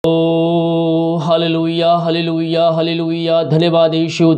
ओ hallelujah hallelujah hallelujah. धन्यवाद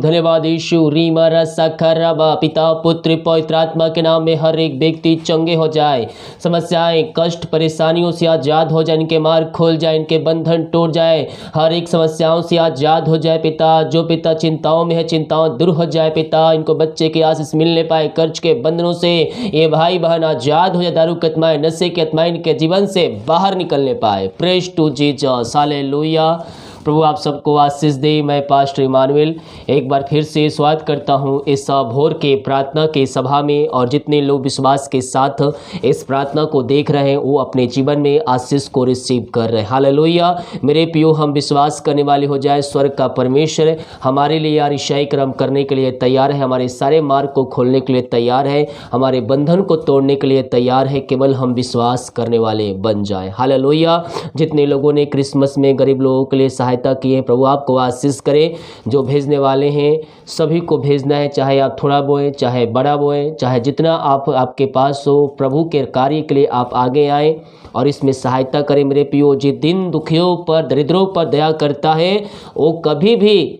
यीशु रीमा रसा खराबा। पिता पुत्र पवित्र आत्मा के नाम में हर एक व्यक्ति चंगे हो जाए, समस्याएं कष्ट परेशानियों से आजाद हो जाए, इनके मार्ग खोल जाए, इनके बंधन टूट जाए, हर एक समस्याओं से आजाद हो जाए। पिता जो पिता चिंताओं में है चिंताओं दूर हो जाए। पिता इनको बच्चे की आशीष मिलने पाए, कर्ज के बंधनों से ये भाई बहन आजाद हो जाए, दारू की आत्माएं नशे की आत्माएं इनके जीवन से बाहर निकलने पाए। Praise to Jesus hallelujah. प्रभु आप सबको आशीष दे। मैं पास्टर इमानुएल एक बार फिर से स्वागत करता हूं इस भोर के प्रार्थना के सभा में, और जितने लोग विश्वास के साथ इस प्रार्थना को देख रहे हैं वो अपने जीवन में आशीष को रिसीव कर रहे हैं। हालेलुया। मेरे प्रियो, हम विश्वास करने वाले हो जाए, स्वर्ग का परमेश्वर हमारे लिए यार ईसाई कर्म करने के लिए तैयार है, हमारे सारे मार्ग को खोलने के लिए तैयार है, हमारे बंधन को तोड़ने के लिए तैयार है, केवल हम विश्वास करने वाले बन जाए। हालेलुया। जितने लोगों ने क्रिसमस में गरीब लोगों के लिए सहायता की है, प्रभु आपको आशीष करे। जो भेजने वाले हैं सभी को भेजना है, चाहे आप थोड़ा बोए चाहे बड़ा बोए, चाहे जितना आपके पास हो, प्रभु के कार्य के लिए आप आगे आए और इसमें सहायता करें। मेरे प्रियो, जिस दिन दुखियों पर दरिद्रों पर दया करता है वो कभी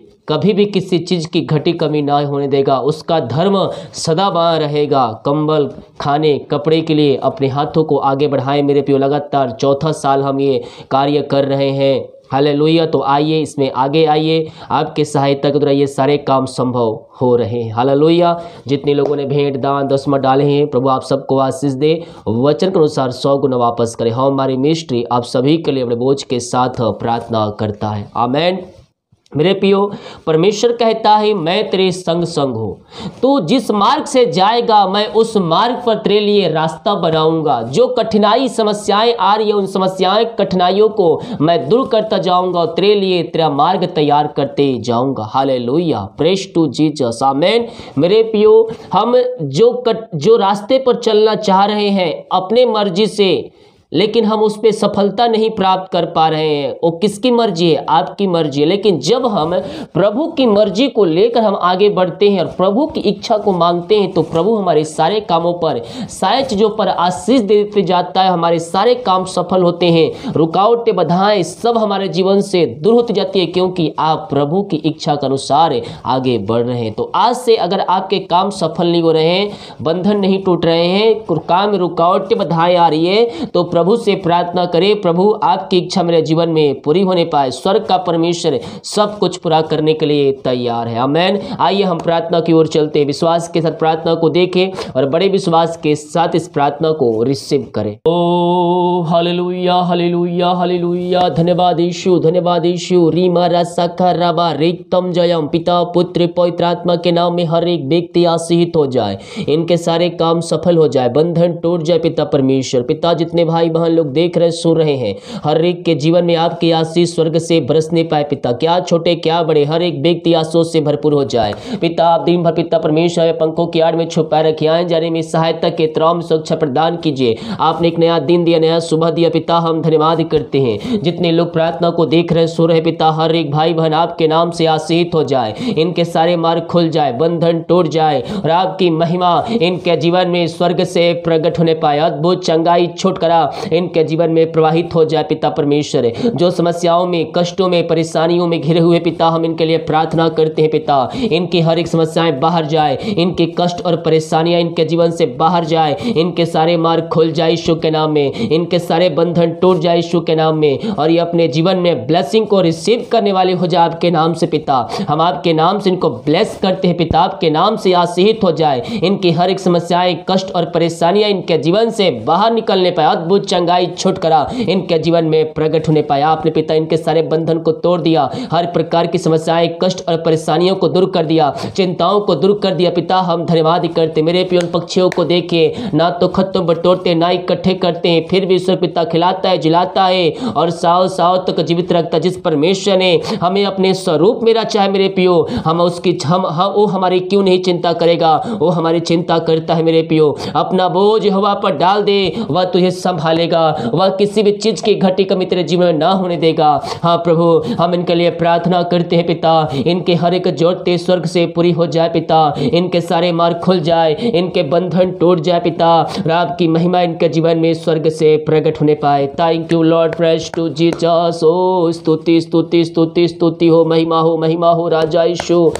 भी किसी चीज़ की घटी कमी ना होने देगा, उसका धर्म सदा बना रहेगा। कंबल खाने कपड़े के लिए अपने हाथों को आगे बढ़ाएं। मेरे प्रियो, लगातार चौथा साल हम ये कार्य कर रहे हैं। हालेलुया। तो आइए इसमें आगे आइए, आपके सहायता के द्वारा ये सारे काम संभव हो रहे हैं। हालेलुया। जितने लोगों ने भेंट दान दसवां डाले हैं, प्रभु आप सबको आशीष दे, वचन के अनुसार 100 गुना वापस करे। हमारी मिनिस्ट्री आप सभी के लिए अपने बोझ के साथ प्रार्थना करता है। आमेन। मेरे प्रियो, परमेश्वर कहता है मैं तेरे संग हूँ, तू जिस मार्ग से जाएगा मैं उस मार्ग पर तेरे लिए रास्ता बनाऊंगा। जो कठिनाई समस्याएं आ रही है उन समस्याएं कठिनाइयों को मैं दूर करता जाऊंगा और तेरे लिए तेरा मार्ग तैयार करते जाऊंगा। Hallelujah. Praise to Jesus. Amen. मेरे प्रियो, हम जो रास्ते पर चलना चाह रहे हैं अपने मर्जी से, लेकिन हम उस पर सफलता नहीं प्राप्त कर पा रहे हैं, वो किसकी मर्जी है? आपकी मर्जी है। लेकिन जब हम प्रभु की मर्जी को लेकर हम आगे बढ़ते हैं और प्रभु की इच्छा को मांगते हैं तो प्रभु हमारे सारे कामों पर सारे चीज़ों पर आशीष देते जाता है, हमारे सारे काम सफल होते हैं, रुकावटें बाधाएं सब हमारे जीवन से दूर होती जाती है, क्योंकि आप प्रभु की इच्छा के अनुसार आगे बढ़ रहे हैं। तो आज से अगर आपके काम सफल नहीं हो रहे हैं, बंधन नहीं टूट रहे हैं, काम में रुकावटें बाधाएं आ रही है, तो प्रभु से प्रार्थना करें, प्रभु आपकी इच्छा मेरे जीवन में पूरी होने पाए। स्वर्ग का परमेश्वर सब कुछ पूरा करने के लिए तैयार है। आमेन। आइए हम प्रार्थना की ओर चलते हैं, विश्वास के साथ प्रार्थना को देखें और बड़े विश्वास के साथ इस प्रार्थना को रिसीव करें। ओ हालेलुया हालेलुया हालेलुया। धन्यवाद यीशु रीमा रसा खराबा रिक्तम जयम। पिता पुत्र पवित्र आत्मा के नाम में हर एक व्यक्ति आशीषित हो जाए, इनके सारे काम सफल हो जाए, बंधन टूट जाए। पिता परमेश्वर, पिता जितने भाई बहन लोग देख रहे सुन रहे हैं, हर एक के जीवन में आपकी आशीष स्वर्ग से बरसने पाए। पिता क्या छोटे क्या बड़े, हर एक व्यक्ति आशीष से भरपूर हो जाए। पिता आप दिन भर पिता परमेश्वर में पंखों की आड़ में छुपाए रखे, आए जाने में सहायता के त्राव में सुरक्षा प्रदान कीजिए। आपने एक नया दिन दिया, नया सुबह दिया। पिता हम धन्यवाद करते हैं। जितने लोग प्रार्थना को देख रहे सुन रहे, पिता हर एक भाई बहन आपके नाम से आशीषित हो जाए, इनके सारे मार्ग खुल जाए, बंधन टूट जाए और आपकी महिमा इनके जीवन में स्वर्ग से प्रकट होने पाए। अद्भुत चंगाई छुटकारा इनके जीवन में प्रवाहित हो जाए। पिता परमेश्वर, जो समस्याओं में कष्टों में परेशानियों में घिरे हुए पिता हम इनके लिए प्रार्थना करते हैं। पिता इनकी हर एक समस्याएं बाहर जाए, इनके कष्ट और परेशानियां इनके जीवन से बाहर जाए, इनके सारे मार्ग खुल जाए यीशु के नाम में, इनके सारे बंधन टूट जाए यीशु के नाम में, और ये अपने जीवन में ब्लेसिंग को रिसीव करने वाले हो जाए आपके नाम से। पिता हम आपके नाम से इनको ब्लेस करते हैं। पिता आपके नाम से आशीषित हो जाए, इनकी हर एक समस्याएं कष्ट और परेशानियां इनके जीवन से बाहर निकलने पाए, अद्भुत चंगाई छुटकारा इनके जीवन में प्रकट होने पाया। आपने पिता इनके सारे बंधन को तोड़ दिया, हर प्रकार की समस्याएं कष्ट और परेशानियों को दूर कर दिया, चिंताओं को दूर कर दिया। पिता हम धन्यवाद करते। मेरे प्रिय पक्षियों को देखिए, ना तो खत्म बटोरते ना इकट्ठे करते हैं, फिर भी ईश्वर पिता खिलाता है जिलाता है और साल साल तक जीवित रखता। जिस परमेश्वर ने हमें अपने स्वरूप में रचा है मेरे प्रियो, हम उसकी वो हमारी क्यों नहीं चिंता करेगा? वो हमारी चिंता करता है मेरे प्रियो। अपना बोझ हवा पर डाल दे, वह तुझे संभाले संभालेगा, वह किसी भी चीज की घटी कमी तेरे जीवन में ना होने देगा। हाँ प्रभु, हम इनके लिए प्रार्थना करते हैं पिता, इनके हर एक जरूरत स्वर्ग से पूरी हो जाए पिता, इनके सारे मार्ग खुल जाए, इनके बंधन टूट जाए पिता, और आपकी महिमा इनके जीवन में स्वर्ग से प्रकट होने पाए। Thank you Lord, praise to Jesus. ओ स्तुति स्तुति स्तुति स्तुति हो, महिमा हो राजा यीशु,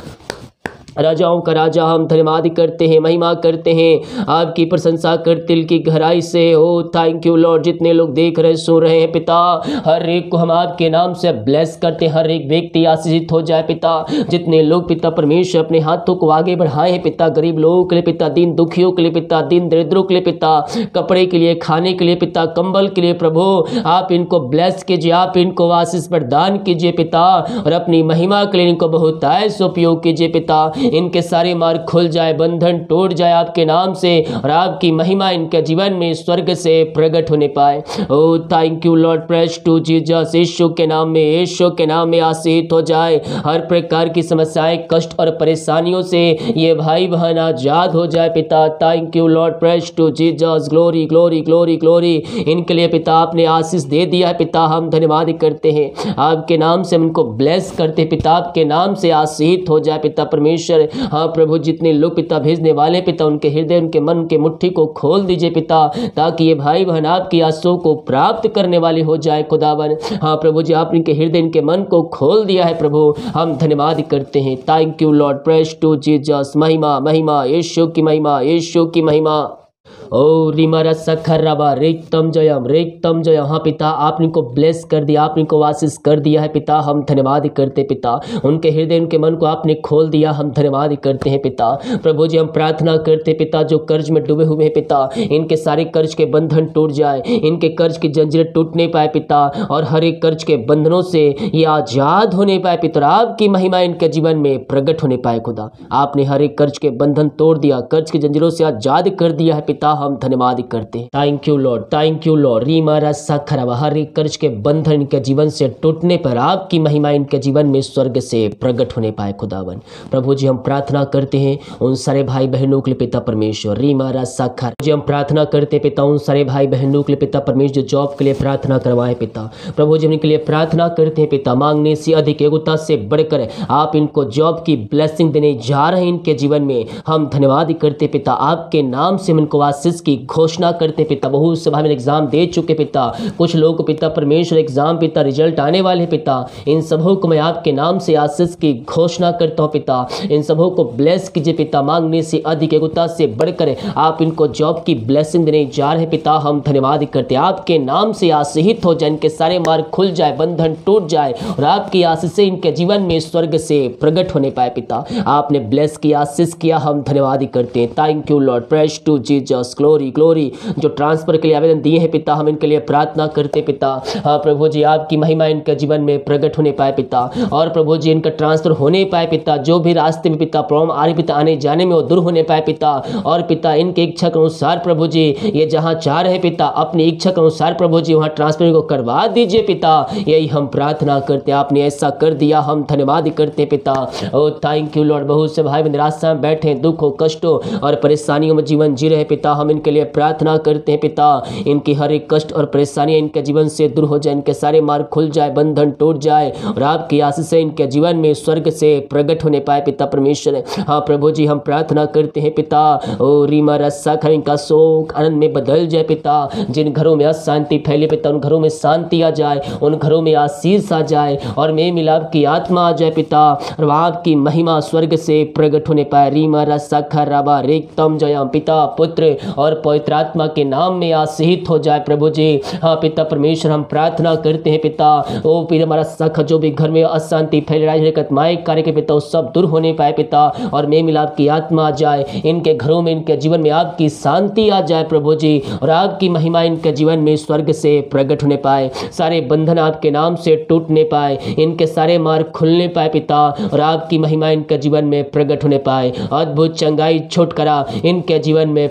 राजाओं का राजा, हम धन्यवाद करते हैं, महिमा करते हैं, आपकी प्रशंसा करते दिल की गहराई से। हो थैंक यू लॉर्ड, जितने लोग देख रहे सुन रहे हैं पिता, हर एक को हम आपके नाम से ब्लेस करते हैं, हर एक व्यक्ति आशीषित हो जाए पिता। जितने लोग पिता परमेश्वर अपने हाथों को आगे बढ़ाए हैं पिता, गरीब लोगों के लिए पिता, दीन दुखियों के लिए पिता, दीन दरिद्रों के लिए पिता, कपड़े के लिए, खाने के लिए पिता, कंबल के लिए प्रभु, आप इनको ब्लेस कीजिए, आप इनको आशीष प्रदान कीजिए पिता, और अपनी महिमा के लिए इनको बहुतायत उपयोग कीजिए पिता। इनके सारे मार्ग खुल जाए, बंधन टूट जाए आपके नाम से, और आपकी महिमा इनके जीवन में स्वर्ग से प्रकट होने पाए। ओ thank you Lord, praise to Jesus. यीशु के नाम में, यीशु के नाम में आशीष हो जाए, हर प्रकार की समस्याएं, कष्ट और परेशानियों से ये भाई बहन आजाद हो जाए पिता। Thank you Lord, praise to Jesus. Glory glory glory glory, इनके लिए पिता आपने आशीष दे दिया है पिता, हम धन्यवाद करते हैं, आपके नाम से हम इनको ब्लेस करते पिता, आपके नाम से आशीष हो जाए पिता परमेश्वर। हाँ प्रभु, जितने लोग पिता भेजने वाले पिता, उनके हृदय, उनके मन, उनके मुट्ठी को खोल दीजिए पिता, ताकि ये भाई बहन आपकी आशीषों को प्राप्त करने वाले हो जाए खुदावन। हाँ प्रभु जी, आप इनके हृदय, इनके मन को खोल दिया है प्रभु, हम धन्यवाद करते हैं। Thank you Lord, praise to Jesus. महिमा महिमा यीशु की महिमा, यीशु की महिमा। ओ रिमारा सखरबा रेक्तम जयम रेक्तम जयम। हाँ पिता, आपने को ब्लेस कर दिया, आपने को आशीष कर दिया है पिता, हम धन्यवाद करते पिता। उनके हृदय, उनके मन को आपने खोल दिया, हम धन्यवाद करते हैं पिता। प्रभु जी, हम प्रार्थना करते पिता, जो कर्ज में डूबे हुए हैं पिता, इनके सारे कर्ज के बंधन टूट जाए, इनके कर्ज की जंजीरें टूट नहीं पाए पिता, और हर एक कर्ज के बंधनों से ये आजाद होने पाए पिता, आपकी महिमा इनके जीवन में प्रकट होने पाए खुदा। आपने हर एक कर्ज के बंधन तोड़ दिया, कर्ज की जंजीरों से आजाद कर दिया है पिता, हम धन्यवाद करते हैं। Thank you Lord, thank you Lord. रीमारा सखरवा, हर एक कर्ज के बंधन इनके जीवन से टूटने पर आपकी महिमा इनके जीवन में स्वर्ग से प्रकट होने पाए खुदावन। प्रभु जी, हम प्रार्थना करते हैं उन सारे भाई बहनों के लिए पिता परमेश्वर, रीमारा सखर जी, हम प्रार्थना करते पिता उन सारे भाई बहनों के लिए पिता परमेश्वर, जो जॉब के लिए प्रार्थना करवाए पिता। प्रभु जी, उनके लिए प्रार्थना करते हैं पिता, मांगने से अधिक, योग्यता से बढ़कर आप इनको जॉब की ब्लेसिंग देने जा रहे हैं इनके जीवन में, हम धन्यवाद करते पिता। आपके नाम से इनको आशीष की घोषणा करते पिता। बहुत से भाई एग्जाम दे चुके पिता, कुछ लोगों को पिता परमेश्वर एग्जाम पिता रिजल्ट आने वाले पिता, इन सबों को मैं आपके नाम से आशीष की घोषणा करता हूं पिता। इन सबों को ब्लेस कीजिए पिता, मांगने से अधिक, योग्यता से बढ़कर आप इनको जॉब की ब्लेसिंग देने जा रहे पिता, हम धन्यवाद करते। आपके नाम से आशीषित हो जाए, इनके सारे मार्ग खुल जाए, बंधन टूट जाए, और आपकी आशीष से इनके जीवन में स्वर्ग से प्रकट होने पाए पिता। आपने ब्लेस किया, आशीष किया, हम धन्यवाद करते हैं। Thank you Lord, praise to Jesus. Glory glory, जो ट्रांसफर के लिए आवेदन दिए हैं पिता, हम इनके लिए प्रार्थना करते पिता। हाँ प्रभु जी, आपकी महिमा इनके जीवन में प्रकट होने पाए पिता, और प्रभु जी इनका ट्रांसफर होने पाए पिता, जो भी रास्ते में पिता प्रॉब्लम आ रही पिता, आने जाने में वो दूर होने पाए पिता, और पिता इनके इच्छा के अनुसार प्रभु जी ये जहाँ चाह रहे पिता, अपनी इच्छा के अनुसार प्रभु जी वहाँ ट्रांसफर को करवा दीजिए पिता, यही हम प्रार्थना करते। आपने ऐसा कर दिया, हम धन्यवाद करते पिता। ओ थैंक यू लॉर्ड। बहुत से भाई निराशा में बैठे, दुखों, कष्टों और परेशानियों में जीवन जी रहे पिता, हम इनके लिए प्रार्थना करते हैं पिता, इनकी हर एक कष्ट और परेशानियां इनके जीवन से दूर हो जाए, इनके सारे मार्ग खुल जाए, बंधन टूट जाए, और आपकी आशीष से इनके जीवन में स्वर्ग से प्रकट होने पाए पिता परमेश्वर। हाँ प्रभु जी, हम प्रार्थना करते हैं पिता, ओ रीमा रस्सा खर, इनका शोक आनंद में बदल जाए पिता। जिन घरों में अशांति फैले पिता, उन घरों में शांति आ जाए, उन घरों में आशीष आ जाए, और मेल मिलाप की आत्मा आ जाए पिता, और आपकी महिमा स्वर्ग से प्रकट होने पाए। रीमा रस्सा खर रबा रेक्तम जयम, पिता पुत्र और पवित्र आत्मा के नाम में आशीषित हो जाए प्रभु जी। हाँ पिता परमेश्वर, हम प्रार्थना करते हैं पिता, ओ पिता हमारा सख, जो भी घर में अशांति फैल रहा है, माइक कार्य के पिता, सब दूर होने पाए पिता, और मेल मिलाप की आत्मा आ जाए इनके घरों में, इनके जीवन में आपकी शांति आ जाए प्रभु जी, और आपकी महिमा इनके जीवन में स्वर्ग से प्रकट होने पाए। सारे बंधन आपके नाम से टूटने पाए, इनके सारे मार्ग खुलने पाए पिता, और आपकी महिमा इनके जीवन में प्रकट होने पाए। अद्भुत चंगाई छुटकारा इनके जीवन में प्रकट होने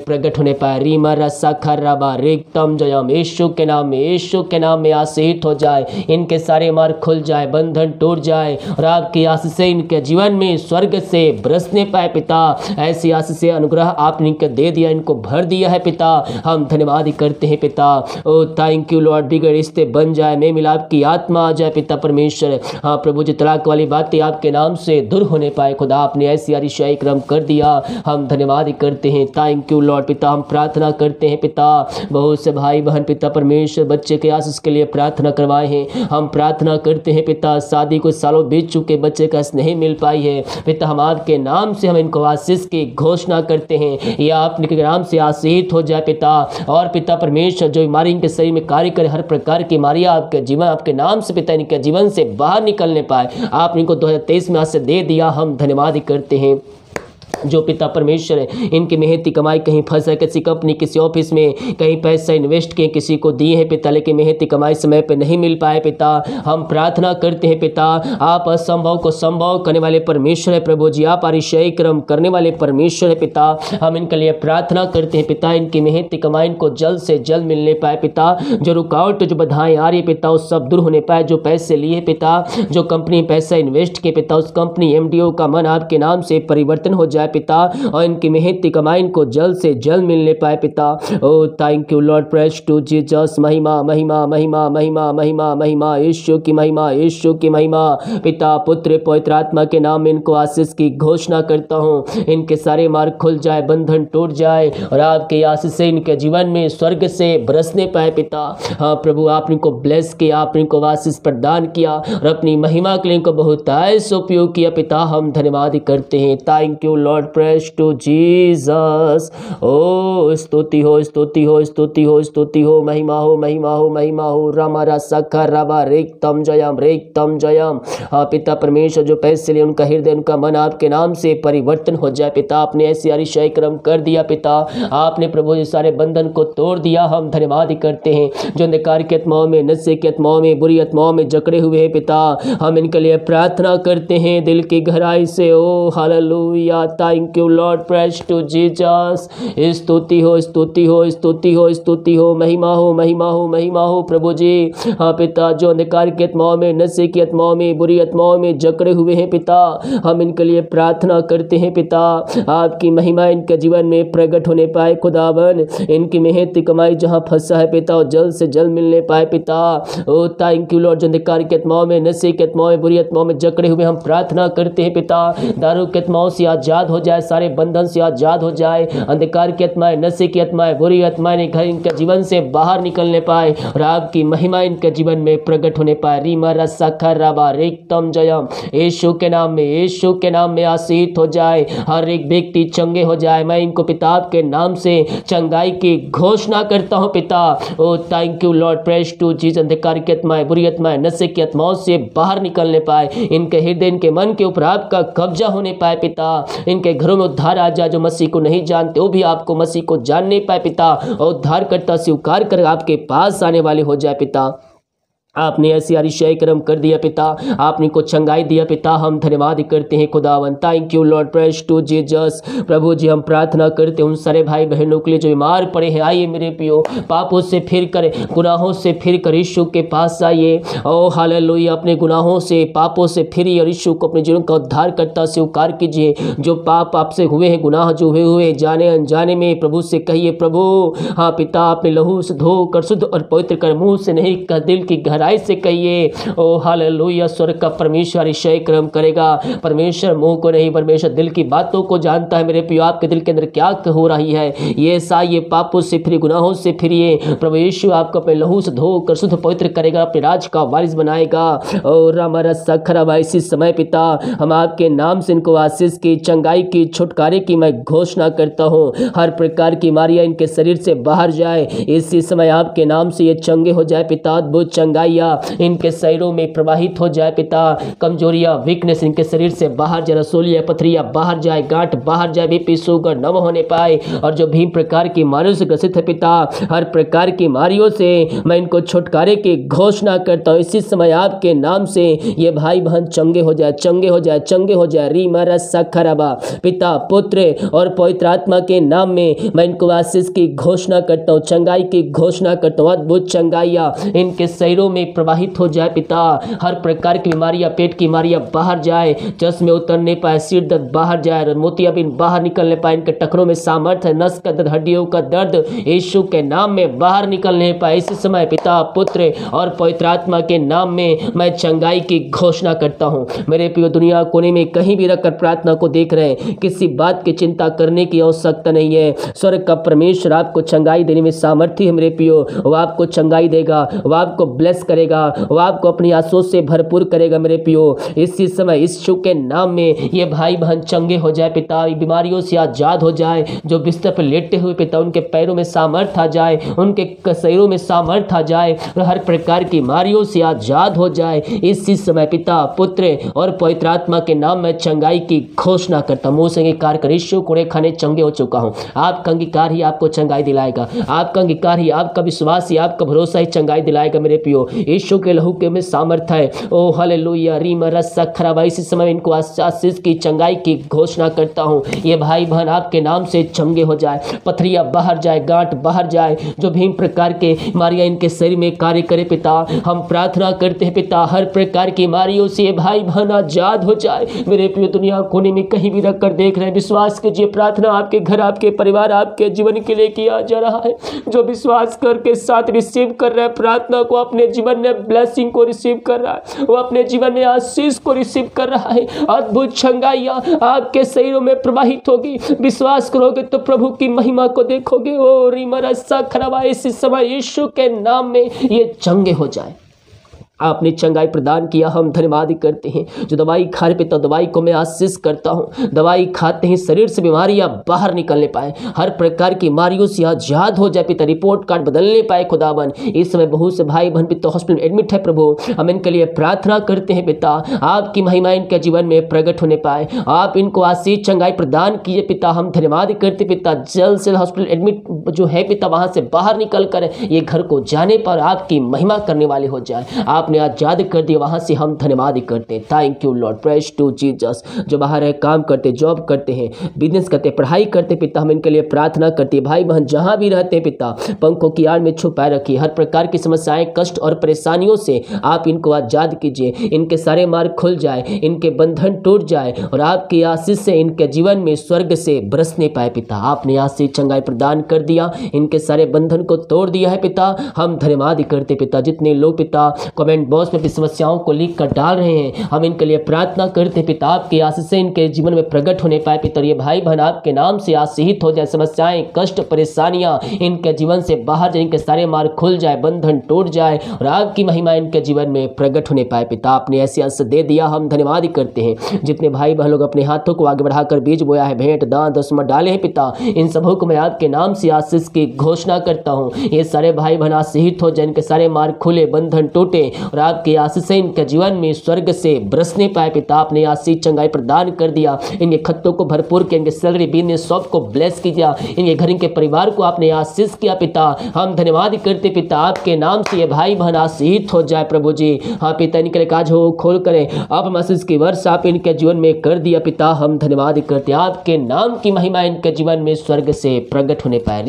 होने पाए। रीमा रसा खर्राबा रेक्तम जयम, यीशु के नाम में, यीशु के नाम में आशीष हो जाए, इनके सारे मार्ग खुल जाए, बंधन टूट जाए और आपकी आशीष से इनके जीवन में स्वर्ग से बरसने पाए पिता। ऐसी आशीष से अनुग्रह आपने इनको दे दिया, इनको भर दिया है पिता। हम धन्यवाद ही करते हैं पिता। ओ थैंक यू लॉर्ड, बिगड़ रिश्ते बन जाए, मेल मिलाप की आत्मा आ जाए पिता परमेश्वर। हाँ प्रभु जी, तलाक वाली बातें आपके नाम से दूर होने पाए खुदा, आपने ऐसी अतिशय क्रम कर दिया। हम धन्यवाद ही करते हैं। थैंक यू लॉर्ड पिता। हम प्रार्थना करते हैं पिता, बहुत से भाई बहन पिता परमेश्वर बच्चे के आशीष के लिए प्रार्थना करवाए हैं। हम प्रार्थना करते हैं पिता, शादी कुछ सालों बीत चुके, बच्चे का नहीं मिल पाई है पिता, हम आपके नाम से हम इनको आशीष की घोषणा करते हैं। यह आपके नाम से आशीष हो जाए पिता। और पिता परमेश्वर, जो बीमारी इनके शरीर में कार्य करे, हर प्रकार की बीमारियां आपके जीवन, आपके नाम से पिता इनके जीवन से बाहर निकलने पाए। आपने इनको 2023 में आज से दे दिया। हम धन्यवाद ही करते हैं। जो पिता परमेश्वर है, इनकी मेहनती कमाई कहीं फंस है, किसी कंपनी किसी ऑफिस में कहीं पैसा इन्वेस्ट किए, किसी को दिए हैं पिता, लेकिन मेहनती कमाई समय पे नहीं मिल पाए पिता। हम प्रार्थना करते हैं पिता, आप असंभव को संभव करने वाले परमेश्वर है प्रभु जी, आप अतिशय क्रम करने वाले परमेश्वर है पिता। हम इनके लिए प्रार्थना करते हैं पिता, इनकी मेहनती कमाई इनको जल्द से जल्द मिलने पाए पिता। जो रुकावट, जो बाधाएं आ रही पिता, उस सब दूर होने पाए। जो पैसे लिए पिता, जो कंपनी पैसा इन्वेस्ट किए पिता, उस कंपनी MDO का मन आपके नाम से परिवर्तन हो जाए पिता, और इनकी मेहनती कमाई इनको जल्द से जल्द मिलने पाए पिता। ओ thank you Lord, praise to Jesus. महिमा महिमा महिमा महिमा महिमा महिमा, यीशु की महिमा, यीशु की महिमा। पिता पुत्र पवित्र आत्मा के नाम में इनको आशीष की घोषणा करता हूँ। इनके सारे मार्ग खुल जाए, बंधन टूट जाए और आपके आशीष से इनके जीवन में स्वर्ग से बरसने पाए पिता। हाँ प्रभु, आपने इनको ब्लेस किया, आपने इनको आशीष प्रदान किया और अपनी महिमा के लिए इनको बहुत ऐसा उपयोग किया पिता। हम धन्यवाद करते हैं। Thank you Lord, praise to Jesus. ओ स्तुति हो, स्तुति हो, स्तुति हो, स्तुति हो, महिमा हो, महिमा हो, महिमा हो। रामा रसा खर्राबा रेक्तम जयम, रेक्तम जयम। हाँ पिता परमेश्वर, जो पैसे लिए उनका हृदय, उनका मन आपके नाम से परिवर्तन हो जाए पिता। आपने ऐसी अतिशय क्रम कर दिया पिता। आपने प्रभु जी सारे बंधन को तोड़ दिया। हम धन्यवाद करते हैं। जो अंधकार की आत्माओं में, नशे की आत्माओं में, बुरी आत्माओं में जकड़े हुए हैं पिता, हम इनके लिए प्रार्थना करते हैं दिल की गहराई से। ओ hallelujah, thank you Lord, praise to Jesus. स्तुति हो, स्तुति हो, स्तुति हो, स्तुति हो, महिमा हो, महिमा हो, महिमा हो प्रभु जी। हाँ पिता, जो अंधकार की आत्माओं में, नशे की आत्माओं में, बुरी आत्माओं में जकड़े हुए हैं पिता, हम इनके लिए प्रार्थना करते हैं पिता। आपकी महिमा इनके जीवन में प्रकट होने पाए खुदावन। इनकी मेहनती कमाई जहाँ फंसा है पिता, और जल्द से जल्द मिलने पाए पिता। ओ थैंक यू लॉर्ड, जो अंधकार की आत्माओं में, नशे की आत्माओं में, बुरी आत्माओं में जकड़े हुए, हम प्रार्थना करते हैं पिता, दारू की आत्माओं से आजाद हो जाए, सारे बंधन से आजाद हो जाए। अंधकार की आत्माएं, नशे की आत्माएं, बुरी आत्माएं घर इनके जीवन से बाहर निकलने पाए और आपकी महिमा इनके जीवन में प्रकट होने पाए। रीमा रसा खर्राबा रेक्तम जयम, यीशु के नाम में, यीशु के नाम में आशीष हो जाए, हर एक व्यक्ति चंगे हो जाए। मैं इनको पिता के नाम से चंगाई की घोषणा करता हूँ पिता। ओ thank you Lord, praise to Jesus. अंधकार की आत्माएं, बुरी आत्माएं, नशे की आत्माओं से बाहर निकलने पाए। इनके हृदय, इनके मन के ऊपर आपका कब्जा होने पाए पिता। इनके घरों में उद्धार आ जाए। जो मसीह को नहीं जानते वो भी आपको, मसीह को जानने पाए पिता, और उद्धार करता स्वीकार कर आपके पास आने वाले हो जाए पिता। आपने ऐसी अतिशय कर्म कर दिया पिता, आपने को चंगाई दिया पिता। हम धन्यवाद करते हैं खुदावन। Thank you Lord, praise to Jesus. प्रभु जी, हम प्रार्थना करते हैं उन सारे भाई बहनों के लिए जो बीमार पड़े हैं। आइए मेरे पियो, पापों से फिर कर, गुनाहों से फिर कर यीशु के पास आइए। ओ हालेलुया, अपने गुनाहों से, पापों से फिरिए और यीशु को अपने जीवन का उद्धार करता स्वीकार कीजिए। जो पाप आपसे हुए हैं, गुनाह जो हुए जाने अनजाने में, प्रभु से कहिए प्रभु हाँ पिता, अपने लहू से धो कर शुद्ध और पवित्र कर, मुंह से नहीं कर दिल की गहराई से कहिए। ओ हालेलुया, स्वर्ग का परमेश्वर अतिशय कर्म करेगा। परमेश्वर मुंह को नहीं, परमेश्वर दिल की बातों को जानता है। मेरे प्रियो, आपके दिल के अंदर क्या हो रही है, ये साइए पापों से फिर, गुनाहों से फिरिए। प्रभु यीशु आपको अपने लहू से धोकर शुद्ध पवित्र करेगा, अपने राज का वारिस बनाएगा। और हमारा सखरा इसी समय पिता, हम आपके नाम से इनको आशीष की, चंगाई की, छुटकारे की मैं घोषणा करता हूँ। हर प्रकार की बीमारियां इनके शरीर से बाहर जाए। इसी समय आपके नाम से ये चंगे हो जाए पिता। अद्भुत चंगाई चंगाइयाँ इनके शरीरों में प्रवाहित हो जाए पिता। कमजोरियाँ, वीकनेस इनके शरीर से बाहर जाए, रसोलियाँ, पथरियाँ बाहर जाए, गांठ बाहर जाए, बीपी शुगर न होने पाए। और जो भी प्रकार की बीमारियों से ग्रसित है पिता, हर प्रकार की बीमारियों से मैं इनको छुटकारे की घोषणा करता हूँ। इसी समय आपके नाम से ये भाई बहन चंगे हो जाए, चंगे हो जाए, चंगे हो जाए। रीमरा सखरबा, पिता, पुत्र और पवित्र आत्मा के नाम में मैं इनको आशीष की घोषणा करता हूँ, चंगाई की घोषणा करता हूँ। अद्भुत चंगाइयाँ इनके शरीरों में प्रवाहित हो जाए पिता। हर प्रकार की बीमारियाँ, पेट की बीमारियाँ बाहर जाए, चश्मे उतर नहीं पाए, सिर दर्द बाहर जाए, मोतियाबिंद बाहर निकलने पाए, इनके टखनों में सामर्थ्य है, नस का दर्द, हड्डियों का दर्द यीशु के नाम में बाहर निकलने पाए। इसी समय पिता, पुत्र और पवित्र आत्मा के नाम में मैं चंगाई की घोषणा करता हूँ। मेरे प्रिय, दुनिया कोने में कहीं भी रखकर प्रार्थना को देख रहे हैं, किसी बात की चिंता करने की आवश्यकता नहीं है। स्वर्ग का परमेश्वर आपको चंगाई देने में सामर्थ्य है मेरे प्रियो। वो आपको चंगाई देगा, वो आपको ब्लेस करेगा, वो आपको अपनी आशीषों से भरपूर करेगा मेरे प्रियो। इसी समय यीशु के नाम में ये भाई बहन चंगे हो जाए पिता, बीमारियों से आजाद हो जाए। जो बिस्तर पर लेटे हुए पिता, उनके पैरों में सामर्थ्य आ जाए, उनके शरीरों में सामर्थ्य आ जाए, हर प्रकार की बीमारियों से आजाद हो जाए। इसी समय पिता, पुत्र और पवित्र आत्मा के नाम में चंगाई की घोषणा करता हूँ। मुँह से अंगीकार कर, यीशु कोड़े खाने चंगे हो चुका हूँ। आपका अंगीकार ही आपको चंगाई दिलाएगा, आपका अंगीकार ही, आपका विश्वास ही, आपका भरोसा ही चंगाई दिलाएगा मेरे प्रियो। यीशु के लहू के में सामर्थ्य है। ओ हालेलुया। रीमरा सखरबा, इसी समय इनको आशीष की, चंगाई की घोषणा करता हूँ। ये भाई बहन आपके नाम से चंगे हो जाए, पथरियाँ बाहर जाए, गांठ बाहर जाए, जो भी प्रकार के बीमारियां इनके शरीर में कार्य करे पिता, हम प्रार्थना करते हैं पिता, हर प्रकार की बीमारियों से ये भाई बहन आजाद हो जाए। मेरे प्रिय, दुनिया कोने में कहीं भी रखकर देख रहे हैं, विश्वास कीजिए, प्रार्थना आपके घर, आपके परिवार, आपके जीवन के लिए किया जा रहा है। जो विश्वास करके साथ रिसीव कर रहे हैं प्रार्थना को, अपने जीवन में ब्लेसिंग को रिसीव कर रहा है, वो अपने जीवन में आशीष को रिसीव कर रहा है। अद्भुत चंगाइयाँ आपके शरीरों में प्रवाहित होगी। विश्वास करोगे तो प्रभु की महिमा को देखोगे। ओ रीमरा सखरबा, इसी समय यीशु के नाम में ये चंगे हो जाए। आपने चंगाई प्रदान किया, हम धन्यवाद करते हैं। जो दवाई खा रहे पिता, दवाई को मैं आशीष करता हूँ। दवाई खाते ही शरीर से बीमारियां बाहर निकलने पाए, हर प्रकार की बीमारियों से आजाद हो जाए पिता, रिपोर्ट कार्ड बदलने पाए खुदावन। इस समय बहुत से भाई बहन पिता हॉस्पिटल एडमिट है प्रभु, हम इनके लिए प्रार्थना करते हैं पिता, आपकी महिमा इनके जीवन में प्रकट होने पाए, आप इनको आशीष चंगाई प्रदान कीजिए पिता। हम धन्यवाद करते पिता, जल्द से हॉस्पिटल एडमिट जो है पिता, वहां से बाहर निकल कर ये घर को जाने पर आपकी महिमा करने वाले हो जाए। आप आपने आजाद कर दिया, वहां से हम धन्यवाद करते हैं। Thank you Lord, praise to Jesus. जो बाहर है, काम करते, जॉब करते हैं, बिजनेस करते, पढ़ाई करते पिता, हम इनके लिए प्रार्थना करते हैं। भाई बहन जहां भी रहते हैं पिता, पंखों की आड़ में छुपाए रखिए। हर प्रकार की समस्याएं, कष्ट और परेशानियों से आप इनको आजाद कीजिए। इनके सारे मार्ग खुल जाए, इनके बंधन टूट जाए और आपकी आशीष से इनके जीवन में स्वर्ग से बरसने पाए पिता। आपने आशीष चंगाई प्रदान कर दिया, इनके सारे बंधन को तोड़ दिया है पिता। हम धन्यवाद करते पिता। जितने लोग पिता कमेंट बॉक्स में भी समस्याओं को लिख कर डाल रहे हैं, हम इनके लिए प्रार्थना करते पिता, आपकी आशीष से इनके जीवन में प्रकट होने पाए पिता। ये भाई बहन आपके नाम से आशीषित हो जाए। समस्याएं, कष्ट, परेशानियां इनके जीवन से बाहर जाए, इनके सारे मार्ग खुल जाए, बंधन टूट जाए और आपकी महिमा इनके जीवन में प्रकट होने पाए पिता। आपने ऐसे अंश दे दिया, हम धन्यवाद करते हैं। जितने भाई बहन लोग अपने हाथों को आगे बढ़ाकर बीज बोया है, भेंट, दान, दशमलव डाले हैं पिता, इन सबों को मैं आपके नाम से आशीष की घोषणा करता हूँ। ये सारे भाई बहन आशीषित हो जाए, इनके सारे मार्ग खुले, बंधन टूटे और आपकी आशीष से इनके जीवन में स्वर्ग से बरसने पाए पिता। आपने आशीष चंगाई प्रदान कर दिया, इनके खत्तों को भरपूर किया, इनके सैलरी, बिजनेस, शॉप को ब्लेस किया, इनके घर, इनके परिवार को आपने आशीष किया पिता। हम धन्यवाद करते पिता, आपके नाम से ये भाई बहन आशीषित हो जाए प्रभु जी। हाँ पिता, इनके लिए काज हो खोल करें, आप आशीष की वर्षा आप इनके जीवन में कर दिया पिता। हम धन्यवाद करते, आपके नाम की महिमा इनके जीवन में स्वर्ग से प्रकट होने पाए।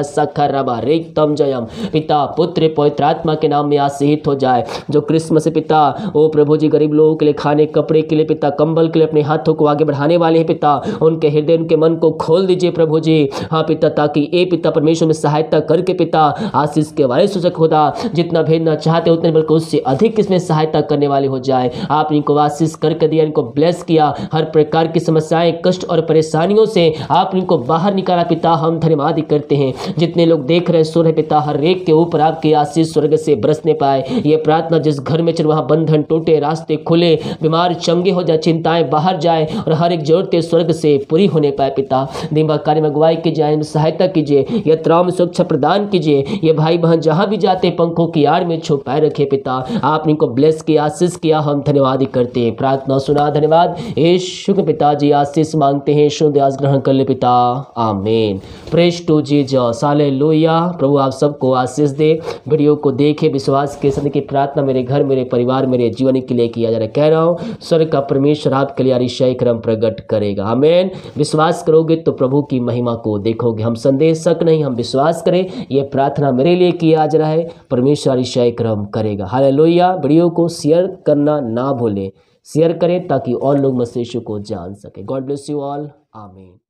रीम जयम पिता, पुत्र, पवित्र आत्मा के नाम में आशीषित हो जाए। जो क्रिसमस पिता, ओ प्रभु जी, गरीब लोगों के लिए खाने, कपड़े के लिए पिता, कंबल के लिए अपने हाथों को आगे बढ़ाने वाले हैं पिता, उनके हृदय, उनके मन को खोल दीजिए प्रभु जी। हाँ पिता, ताकि ए पिता परमेश्वर में सहायता करके पिता आशीष के वारिस हो सके खुदा। जितना भेजना चाहते उतने बल्कि उससे अधिक इसमें सहायता करने वाले हो जाए। आपने इनको आशीष करके दिया, इनको ब्लेस किया। हर प्रकार की समस्याएं, कष्ट और परेशानियों से आपने इनको बाहर निकाला पिता। हम धन्यवाद करते हैं। जितने लोग देख रहे, सुन रहे पिता, हर एक के ऊपर आपकी आशीष स्वर्ग से बरसने पाए। ये प्रार्थना प्रार्थना जिस घर में चल वहाँ बंधन टूटे, रास्ते खुले, बीमार चंगे हो जाए, चिंताएं बाहर जाए और हर एक जरूरतें स्वर्ग से पूरी होने पाए। पिता दिन भर कार्य में अगुवाई कीजिए, इनमें सहायता कीजिए, यात्राओं में सुरक्षा प्रदान कीजिए। ये भाई बहन जहाँ भी जाते पंखों की आड़ में छुपाए रखे पिता। आप इनको ब्लेस किया, आशीष किया, हम धन्यवाद ही करते हैं। प्रार्थना सुना, धन्यवाद यीशु के पिताजी। आशीष मांगते हैं, शुद्ध आस ग्रहण कर ले पिता, आमीन। Praise to Jesus, hallelujah. प्रभु आप सबको आशीष दे। वीडियो को देखे विश्वास के साथ की प्रार्थना मेरे घर, मेरे परिवार, मेरे जीवन के लिए किया जा रहा है। कह रहा हूँ स्वर्ग का परमेश्वर आपके लिए अतिशय क्रम प्रकट करेगा, आमीन। विश्वास करोगे तो प्रभु की महिमा को देखोगे। हम संदेह शक नहीं, हम विश्वास करें। ये प्रार्थना मेरे लिए किया जा रहा है, परमेश्वर अतिशय क्रम करेगा। हालेलुया। वीडियो को शेयर करना ना भूलें, शेयर करें ताकि और लोग मसीह यीशु को जान सके। गॉड ब्लेस यू ऑल, आमीन।